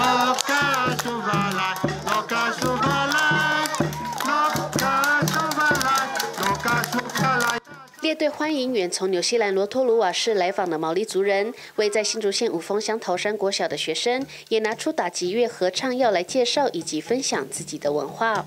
列队欢迎远从纽西兰罗托鲁瓦市来访的毛利族人，为在新竹县五峰乡桃山国小的学生，也拿出打击乐合唱要来介绍以及分享自己的文化。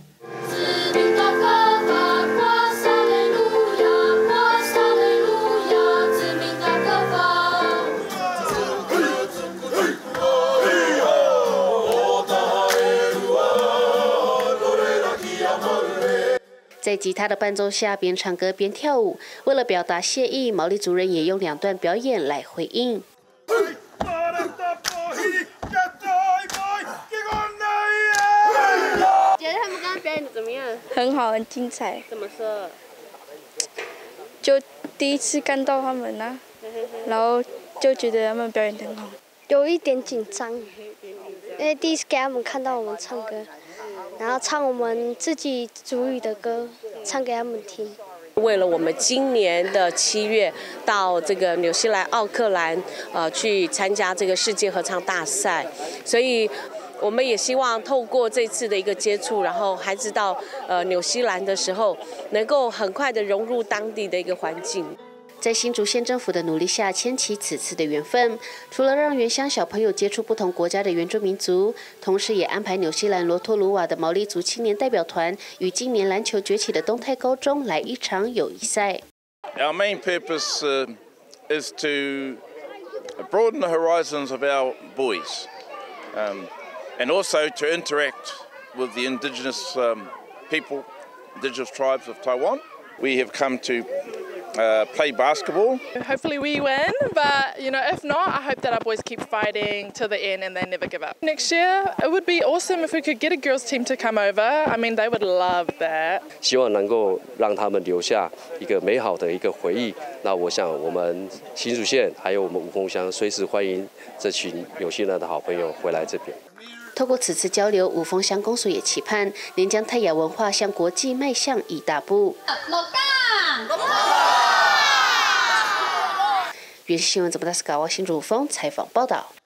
在吉他的伴奏下，边唱歌边跳舞。为了表达谢意，毛利族人也用2段表演来回应。觉得他们刚刚表演的怎么样？ 很好，很精彩。 怎么说？ 就第一次看到他们啊，然后就觉得他们表演得很好。 有一点紧张，因为第一次给他们看到我们唱歌。然后唱我们自己族语的歌，唱给他们听。 为了我们今年的7月到这个纽西兰奥克兰，去参加这个世界合唱大赛，所以我们也希望透过这次的一个接触，然后孩子到纽西兰的时候，能够很快的融入当地的一个环境。 在新竹县政府的努力下，牵起此次的缘分。除了让原乡小朋友接触不同国家的原住民族，同时也安排纽西兰罗托鲁瓦的毛利族青年代表团与今年篮球崛起的东泰高中来一场友谊赛。 Our main purpose is to broaden the horizons of our boys, and also to interact with the indigenous people, indigenous tribes of Taiwan. We have come to play basketball. Hopefully we win, but if not, I hope that our boys keep fighting till the end and they never give up. Next year, it would be awesome if we could get a girls team to come over. I mean, they would love that. 希望能够让他们留下一个美好的一个回忆。那我想，我们新竹县还有我们五峰乡，随时欢迎这群纽西兰的好朋友回来这边。 透过此次交流，五峰乡公所也期盼能将泰雅文化向国际迈向一大步。原新闻怎么大斯搞？新竹五峰采访报道。